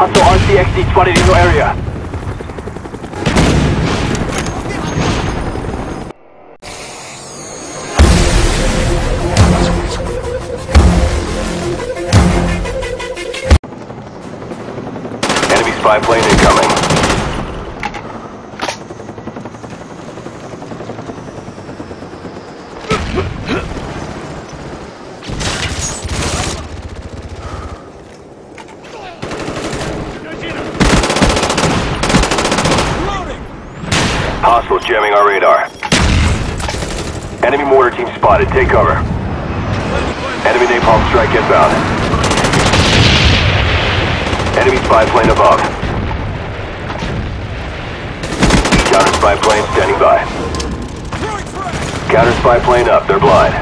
Hostile RCXD spotted in your area. Enemy spy plane incoming. Hostiles jamming our radar. Enemy mortar team spotted. Take cover. Enemy napalm strike inbound. Enemy spy plane above. Counter spy plane standing by. Counter spy plane up. They're blind.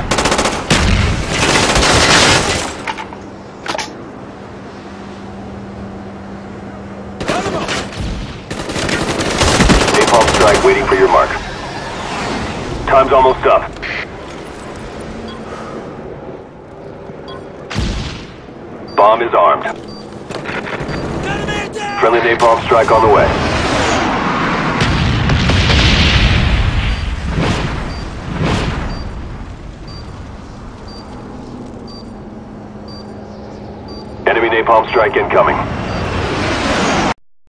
Napalm strike waiting for your mark. Time's almost up. Bomb is armed. Friendly napalm strike on the way. Enemy napalm strike incoming.